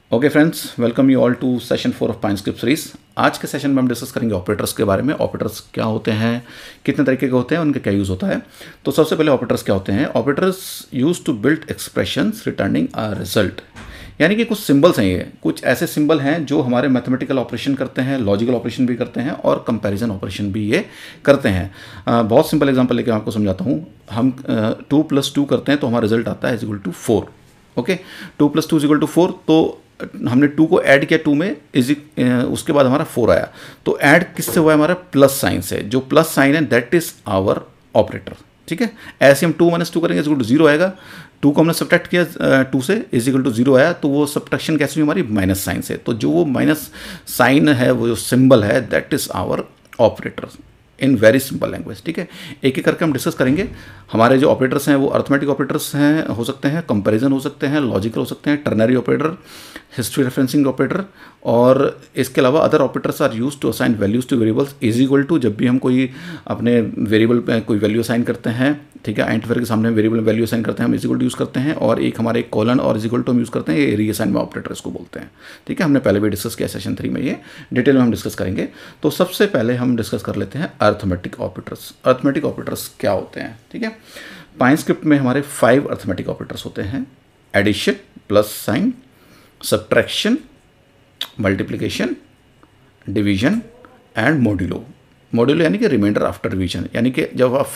Okay friends, welcome you all to session 4 of Pine Script series. आज के session में हम डिस्कस करेंगे ऑपरेटर्स के बारे में। ऑपरेटर्स क्या होते हैं, कितने तरीके के होते हैं, उनका क्या यूज़ होता है। तो सबसे पहले ऑपरेटर्स क्या होते हैं। Operators use to build expressions returning a result, यानी कि कुछ सिंबल्स हैं। ये कुछ ऐसे सिंबल हैं जो हमारे मैथमेटिकल ऑपरेशन करते हैं, लॉजिकल ऑपरेशन भी करते हैं और कंपैरिजन ऑपरेशन भी ये करते हैं। बहुत सिंपल एग्जांपल लेके मैं आपको समझाता हूँ। हम 2 + 2 करते हैं तो हमारा रिजल्ट आता है =4। ओके, 2 + 2 =4। तो हमने 2 को ऐड किया 2 में, उसके बाद हमारा 4 आया। तो ऐड किससे हुआ है, हमारा प्लस साइन से। जो प्लस साइन है दैट इज आवर ऑपरेटर। ठीक है, ऐसे हम 2 - 2 करेंगे =0 आएगा। 2 को हमने सब्ट्रैक्ट किया 2 से, =0 आया। तो वो सब्ट्रैक्शन कैसे हुई हमारी, माइनस साइन से। तो जो वो माइनस साइन है, वो जो सिंबल है that is our operator in very simple language. ठीक है, एक एक करके हम डिस्कस करेंगे। हमारे जो ऑपरेटर्स हैं वो अर्थमेटिक ऑपरेटर्स हैं, हो सकते हैं, कंपैरिजन हो सकते हैं, लॉजिकल हो सकते हैं, ternary operator, history referencing operator, और इसके अलावा other operators are use to assign values to variables =, जब भी हम कोई अपने वेरिएबल पे कोई वैल्यू असाइन करते हैं। ठीक है, इंटरवल के सामने वेरिएबल वैल्यू असाइन करते हैं, हम = यूज़ करते हैं, और एक हमारे कॉलन और = हम यूज़ करते हैं। ये रीअसाइनमेंट ऑपरेटर इसको बोलते हैं। ठीक है, हमने पहले भी डिस्कस किया सेशन 3 में, ये डिटेल में हम डिस्कस करेंगे। तो सबसे पहले हम डिस्कस कर लेते हैं अर्थमेटिक ऑपरेटर्स। अर्थमेटिक ऑपरेटर्स क्या होते हैं। ठीक है, पाइनस्क्रिप्ट में हमारे 5 अर्थमेटिक ऑपरेटर्स होते हैं: addition, plus sign, subtraction, multiplication, division and modulo. Modulo यानी कि रिमाइंडर आफ्टर डिवीजन, यानी कि जब आप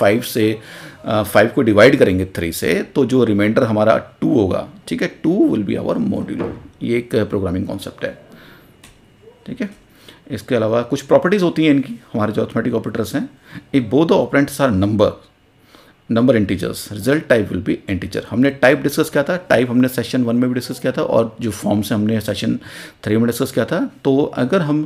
5 को डिवाइड करेंगे 3 से, तो जो रिमाइंडर हमारा 2 होगा। ठीक है, 2 विल बी आवर मॉड्यूलो। ये एक प्रोग्रामिंग कॉन्सेप्ट है। ठीक है, इसके अलावा कुछ प्रॉपर्टीज़ होती हैं इनकी, हमारे जो अर्थमेटिक ऑपरेटर्स हैं। If both the operands are number integers, result type will be integer. हमने टाइप डिस्कस किया था, टाइप हमने सेशन 1 में भी डिस्कस किया था, और जो फॉर्म से हमने सेशन 3 में डिस्कस किया था। तो अगर हम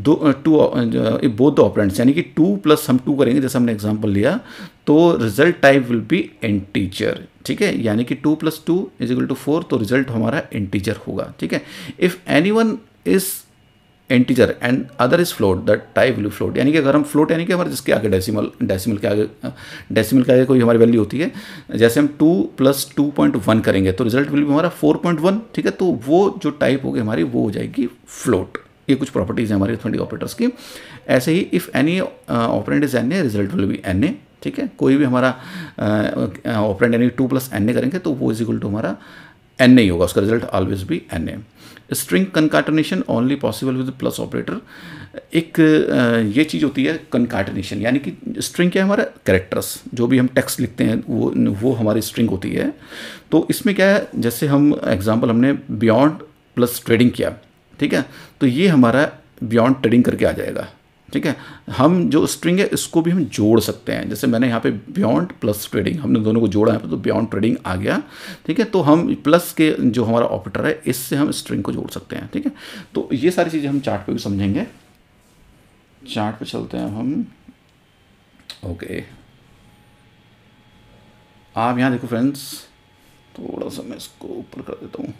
बोथ द ऑपरेंड्स, यानी कि 2 + हम 2 करेंगे, जैसे हमने एग्जांपल लिया, तो result type will be integer. ठीक है, यानी कि 2 + 2 = 4, तो रिजल्ट हमारा इंटीजर होगा। ठीक है, if anyone is integer and other is float, that type will float. यानी कि अगर हम फ्लोट, यानी कि हमारे जिसके आगे डेसिमल के आगे कोई हमारी वैल्यू होती है, जैसे हम 2 + 2.1 करेंगे तो रिजल्ट विल भी हमारा 4.1। ठीक है, तो वो जो टाइप होगी हमारी, वो हो जाएगी फ्लोट। ये कुछ प्रॉपर्टीज़ हैं हमारे अर्थमेटिक ऑपरेटर्स की। ऐसे ही if any operand is NA, result will be NA। ठीक है, कोई भी हमारा ऑपरेंड यानी 2 + NA करेंगे तो वो = हमारा NA ही होगा, उसका रिजल्ट ऑलवेज भी NA। String concatenation only possible with plus operator. एक ये चीज़ होती है कंकाटनेशन, यानी कि स्ट्रिंग क्या है, हमारा कैरेक्टर्स, जो भी हम टेक्स्ट लिखते हैं वो हमारी स्ट्रिंग होती है। तो इसमें क्या है, जैसे हम एग्जांपल हमने बियॉन्ड प्लस ट्रेडिंग किया। ठीक है, तो ये हमारा बियॉन्ड ट्रेडिंग करके आ जाएगा। ठीक है, हम जो स्ट्रिंग है इसको भी हम जोड़ सकते हैं। जैसे मैंने यहाँ पे बियॉन्ड प्लस ट्रेडिंग, हमने दोनों को जोड़ा है तो बियॉन्ड ट्रेडिंग आ गया। ठीक है, तो हम प्लस के जो हमारा ऑपरेटर है, इससे हम स्ट्रिंग को जोड़ सकते हैं। ठीक है, तो ये सारी चीज़ें हम चार्ट पे भी समझेंगे। चार्ट पे चलते हैं हम। ओके, आप यहाँ देखो फ्रेंड्स, थोड़ा सा मैं इसको ऊपर कर देता हूँ।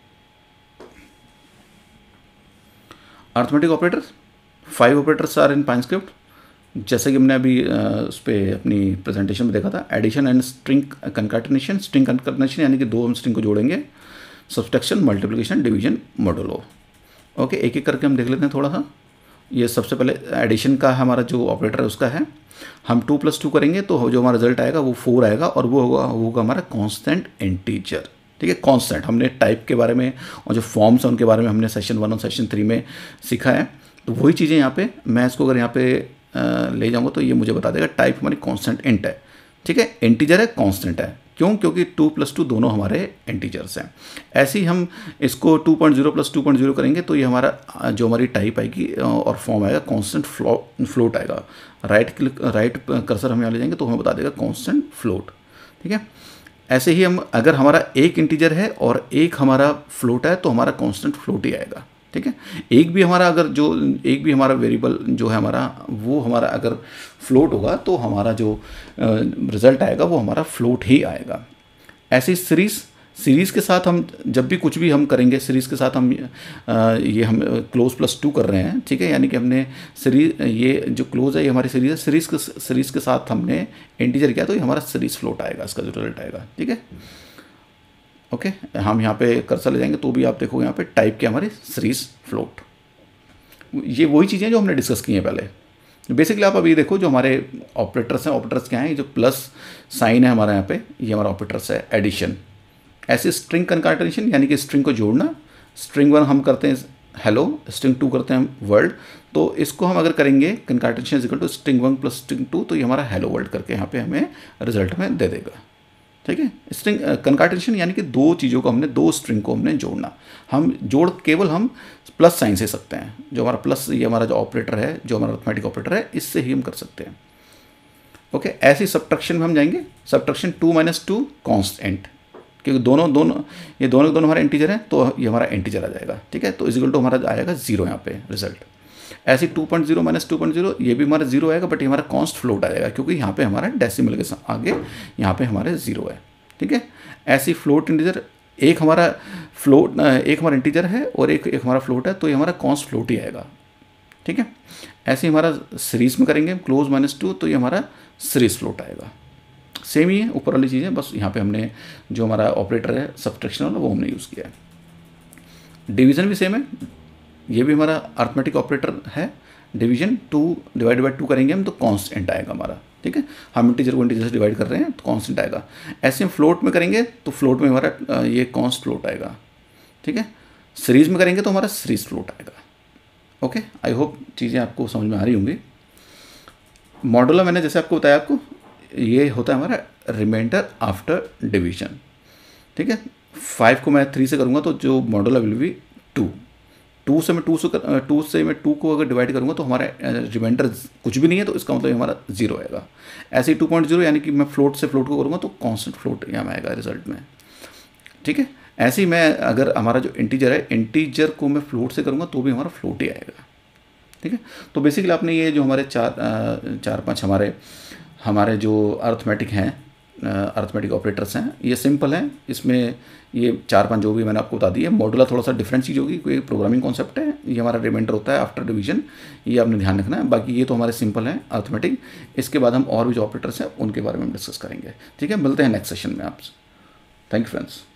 Arithmetic operators, 5 operators are in Pine Script. जैसे कि हमने अभी उस पर अपनी प्रेजेंटेशन में देखा था, addition and string concatenation. String concatenation यानी कि 2 हम स्ट्रिंग को जोड़ेंगे। Subtraction, multiplication, division, modulo. Okay, एक एक करके हम देख लेते हैं थोड़ा सा। ये सबसे पहले एडिशन का हमारा जो ऑपरेटर है उसका है। हम 2 + 2 करेंगे तो जो हमारा रिजल्ट आएगा वो 4 आएगा, और वो होगा हमारा कॉन्स्टेंट इंटीजर। ठीक है, कॉन्स्टेंट। हमने टाइप के बारे में और जो फॉर्म्स हैं उनके बारे में हमने सेशन 1 और सेशन 3 में सीखा है। तो वही चीज़ें यहाँ पे मैं इसको अगर यहाँ पे ले जाऊँगा तो ये मुझे बता देगा टाइप हमारी कांस्टेंट इंट है। ठीक है, इंटीजर है, कांस्टेंट है। क्यों? क्योंकि 2 + 2 दोनों हमारे इंटीजर्स हैं। ऐसे ही हम इसको 2.0 + 2.0 करेंगे तो ये हमारा जो हमारी टाइप आएगी और फॉर्म आएगा कांस्टेंट फ्लोट आएगा। राइट कर्सर हम यहाँ ले जाएंगे तो हमें बता देगा कांस्टेंट फ्लोट। ठीक है, ऐसे ही हम अगर हमारा एक इंटीजर है और एक हमारा फ्लोट है तो हमारा कांस्टेंट फ्लोट ही आएगा। ठीक है, एक भी हमारा वेरिएबल जो है हमारा, वो हमारा अगर फ्लोट होगा तो हमारा जो रिजल्ट आएगा वो हमारा फ्लोट ही आएगा। ऐसे ही सीरीज़ के साथ हम जब भी कुछ भी हम करेंगे, सीरीज़ के साथ हम हम क्लोज +2 कर रहे हैं। ठीक है, यानी कि हमने ये जो क्लोज है ये हमारी सीरीज़ है। सीरीज़ के साथ हमने इंटीजर किया तो ये हमारा सीरीज़ फ्लोट आएगा, इसका जो रिजल्ट आएगा। ठीक है, ओके, हम यहाँ पे कर्सर ले जाएंगे तो भी आप देखोगे यहाँ पे टाइप के हमारे सीरीज फ्लोट, ये वही चीज़ें जो हमने डिस्कस की हैं पहले। बेसिकली आप अभी देखो जो हमारे ऑपरेटर्स हैं, ऑपरेटर्स क्या हैं, ये जो प्लस साइन है हमारा यहाँ पे, ये हमारा ऑपरेटर्स है एडिशन। ऐसे स्ट्रिंग कंकाटेनेशन यानी कि स्ट्रिंग को जोड़ना, स्ट्रिंग 1 हम करते हैं हेलो, स्ट्रिंग 2 करते हैं वर्ल्ड, तो इसको हम अगर करेंगे concatenation is equal to string 1 plus string 2, तो ये हमारा हेलो वर्ल्ड करके यहाँ पे हमें रिजल्ट में दे देगा। ठीक है, स्ट्रिंग कंकाटेनेशन यानी कि दो चीज़ों को हमने, दो स्ट्रिंग को हमने जोड़ना। हम जोड़ केवल हम प्लस साइन से सकते हैं, जो हमारा प्लस, ये हमारा जो ऑपरेटर है, जो हमारा अरिथमेटिक ऑपरेटर है, इससे ही हम कर सकते हैं। ओके, ऐसी सब्ट्रैक्शन में हम जाएंगे, सब्ट्रैक्शन 2 - 2 कांस्टेंट, क्योंकि ये दोनों हमारे इंटीजर हैं, तो ये हमारा इंटीजर आ जाएगा। ठीक है, तो इज इक्वल टू हमारा आएगा 0 यहाँ पे रिजल्ट। ऐसे 2.0 - 2.0 ये भी हमारा 0 आएगा, बट ये हमारा कॉन्स्ट फ्लोट आएगा, क्योंकि यहाँ पे हमारा डेसिमल के आगे यहाँ पे हमारे 0 है। ठीक है, ऐसी फ्लोट इंटीजर, एक हमारा इंटीजर है और एक हमारा फ्लोट है, तो ये हमारा कॉन्स्ट फ्लोट ही आएगा। ठीक है, ऐसे हमारा सीरीज में करेंगे क्लोज -2, तो ये हमारा सीरीज फ्लोट आएगा। सेम ही है ऊपर वाली चीज़ें, बस यहाँ पे हमने जो हमारा ऑपरेटर है सब्ट्रैक्शन वाला वो हमने यूज़ किया है। डिवीज़न भी सेम है, ये भी हमारा अरिथमेटिक ऑपरेटर है। डिवीजन 2 / 2 करेंगे हम, तो कांस्टेंट आएगा हमारा। ठीक है, हम इंटीजर को इंटीजर से डिवाइड कर रहे हैं, तो कांस्टेंट आएगा। ऐसे हम फ्लोट में करेंगे तो फ्लोट में हमारा ये कॉन्स्ट फ्लोट आएगा। ठीक है, सीरीज में करेंगे तो हमारा सीरीज फ्लोट आएगा। ओके, आई होप चीज़ें आपको समझ में आ रही होंगी। मॉडुला मैंने जैसे आपको बताया, आपको ये होता है हमारा रिमाइंडर आफ्टर डिवीजन। ठीक है, 5 को मैं 3 से करूँगा तो जो मॉडुला विल बी 2 से मैं 2 को अगर डिवाइड करूँगा तो हमारा रिमाइंडर कुछ भी नहीं है, तो इसका मतलब हमारा 0 आएगा। ऐसे ही 2.0 यानी कि मैं फ्लोट से फ्लोट को करूँगा तो कांस्टेंट फ्लोट यहाँ आएगा रिजल्ट में। ठीक है, ऐसे ही मैं अगर हमारा जो इंटीजर है, इंटीजर को मैं फ्लोट से करूँगा तो भी हमारा फ्लोट ही आएगा। ठीक है, तो बेसिकली आपने ये जो हमारे 4-5 हमारे जो अरिथमेटिक हैं, अरिथमेटिक ऑपरेटर्स हैं, ये सिंपल हैं। इसमें ये 4-5 जो भी मैंने आपको बता दिए। मॉडुला थोड़ा सा डिफरेंट चीज़ होगी, कोई प्रोग्रामिंग कॉन्सेप्ट है, ये हमारा रिमाइंडर होता है आफ्टर डिवीजन, ये आपने ध्यान रखना है। बाकी ये तो हमारे सिंपल हैं अरिथमेटिक। इसके बाद हम और भी जो ऑपरेटर्स हैं उनके बारे में डिस्कस करेंगे। ठीक है, मिलते हैं नेक्स्ट सेशन में आपसे। Thank you friends.